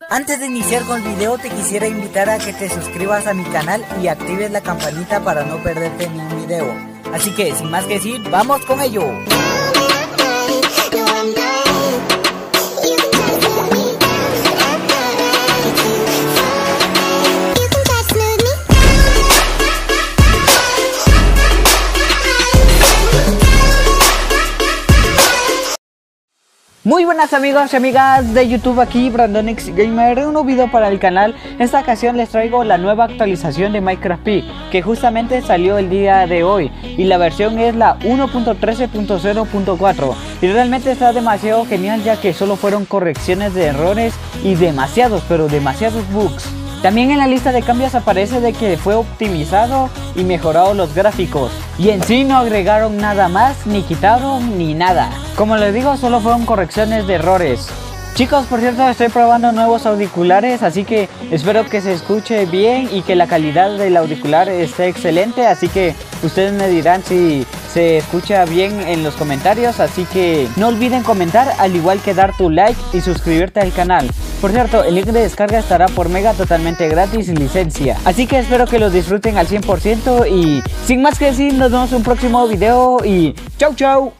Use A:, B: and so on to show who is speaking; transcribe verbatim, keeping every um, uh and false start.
A: Antes de iniciar con el video te quisiera invitar a que te suscribas a mi canal y actives la campanita para no perderte ningún video. Así que sin más que decir, ¡vamos con ello! Muy buenas amigos y amigas de YouTube, aquí Brandonix Gamer, un nuevo video para el canal. En esta ocasión les traigo la nueva actualización de Minecraft Pi, que justamente salió el día de hoy, y la versión es la uno punto trece punto cero punto cuatro, y realmente está demasiado genial, ya que solo fueron correcciones de errores y demasiados, pero demasiados bugs. También en la lista de cambios aparece de que fue optimizado y mejorado los gráficos, y en sí no agregaron nada más, ni quitaron ni nada. Como les digo, solo fueron correcciones de errores. Chicos, por cierto, estoy probando nuevos auriculares, así que espero que se escuche bien y que la calidad del auricular esté excelente, así que ustedes me dirán si se escucha bien en los comentarios, así que no olviden comentar, al igual que dar tu like y suscribirte al canal. Por cierto, el link de descarga estará por Mega totalmente gratis sin licencia, así que espero que lo disfruten al cien por ciento y sin más que decir, nos vemos en un próximo video y chau chau.